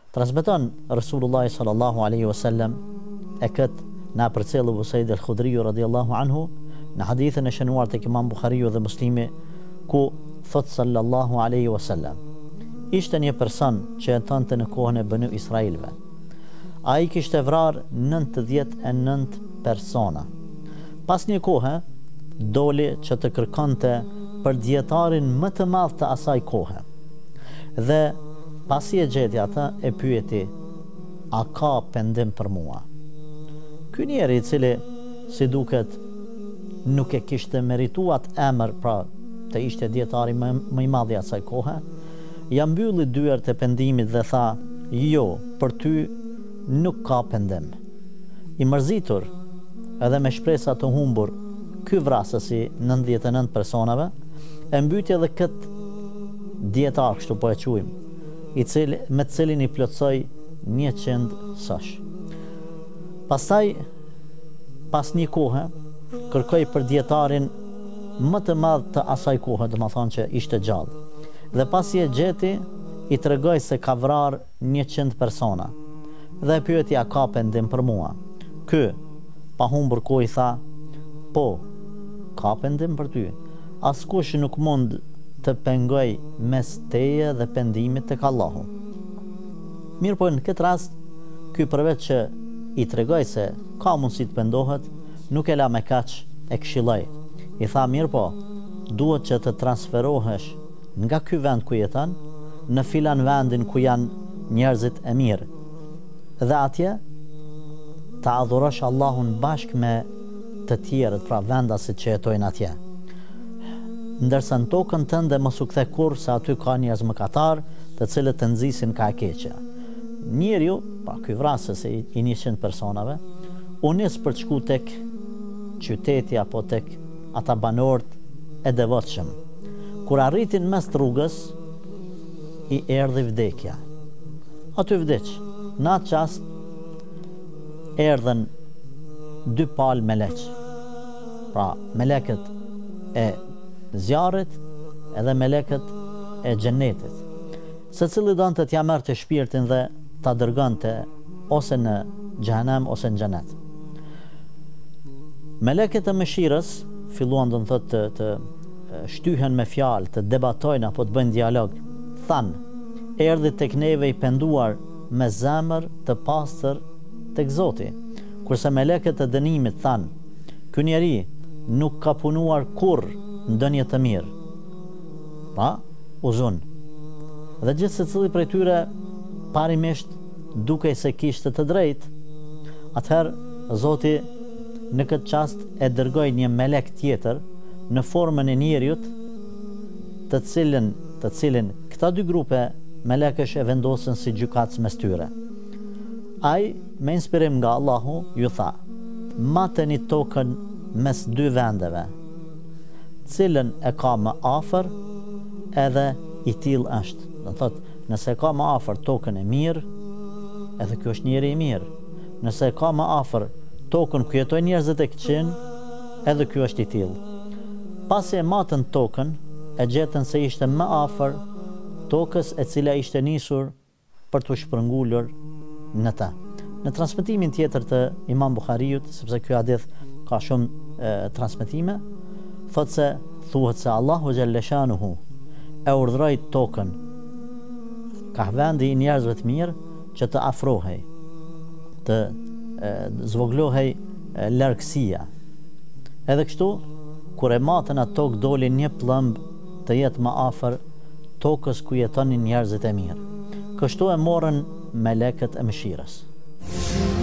Transmeton Rasulullah sallallahu alaihi wasallam e këtë na përcjell Abu Said al-Khudri radhiyallahu anhu në hadithën e shënuar tek Imam Buhariu dhe Muslimi, ku thot sallallahu alaihi wasallam: ishte një person që jetonte në kohën e Banu Israilëve. Ai kishte vrarë 99 persona. Pas një kohe doli që të kërkonte për dietarin më të madh të asaj kohe. Dhe pasi e gjeti atë, e pyeti: a ka pendim për mua? Ky njeri, i cili si duket nuk e kishte merituat emër, pra të ishte dietari më i madh i asaj kohe, ja mbylli dyert e pendimit dhe tha: jo, për ty nuk ka pendim. I mërzitur edhe me shpresa të humbur, ky vrasësi 99 personave e mbyti edhe këtë dietar, kështu po e quajmë, me të cilin i plotsoi 100 sosh. Pastaj, pas një kohe, kërkoi për dietarin më të madh të asaj kohe, domethënë që ishte gjallë. Dhe pasi e gjeti, i tregoi se ka vrarë 100 persona. Dhe e pyeti: a ka pendim për mua? Ky, pa humbur kohë, i tha: po, ka pendim për ty. Askush nuk mund të pengoj mes teje dhe pendimit tek Allahu. Mirë po, në këtë rast, ky përveç që i tregoj se ka mundësi të pendohet, nuk e la me kaq, e këshilloi. I tha: mirë po, duhet që të transferohesh nga ky vend ku jeton në filan vendin ku janë njerëzit e mirë, dhe atje ta adhurosh Allahun bashkë me të tjerët, pra vendasit që jetojnë atje. Ndërsa në tokën tënde mos u kthe kurrë, se aty ka njerëz mëkatar, të cilët të nxisin ka e keqja. Njeriu, pa ky vrasës i 100 personave, u nis për të shkuar tek qyteti apo tek ata banorët e devotshëm. Kur arritin mes rrugës, i erdhi vdekja. Aty vdeq. Në atë çast erdhen 2 palë meleq. Pra, melekët e zjarrit edhe melekët e xhenetit. Secili donte t'ia merrte shpirtin dhe ta dërgonte ose në xhenem ose në xhenet. Melekët e mëshirës filluan të shtyhen me fjalë, të debatojnë apo të bëjnë dialog. Than: erdhi tek neve i penduar me zemër të pastër tek Zoti. Kurse melekët e dënimit than: ky njeri nuk ka punuar kurrë ndonjë të mirë. Pa, u zun. Dhe gjithë secili prej tyre parimisht dukej se kishte të drejtë. Atëherë Zoti në këtë çast e dërgoi një melek tjetër në formën e njeriut, të cilin këta 2 grupe melekësh e vendosën si gjykatës mes tyre. Ai, me inspirim nga Allahu, ju tha: mateni tokën mes 2 vendeve, cilën e ka më afër, edhe i tillë është. Do thotë, nëse ka më afër tokën e mirë, edhe ky është njeri i mirë. Nëse ka më afër tokën ku jetojnë njerëzit e këqin, edhe ky është i tillë. Pasi e matën tokën, e gjetën se ishte më afër tokës e cila ishte nisur për të shpërngulur në ta. Në transmetimin tjetër të Imam Buhariut, sepse ky hadith ka shumë transmetime, thuhet se Allahu xhalleshanuhu e urdhëroi tokën, ka vendi i njerëzve të mirë, që të afrohej, të zvoglohej largësia. Edhe kështu, kur e matën atë tokë, doli një plëmb të jetë më afër tokës ku jetonin njerëzit e mirë. Kështu e morën melekët e mëshirës.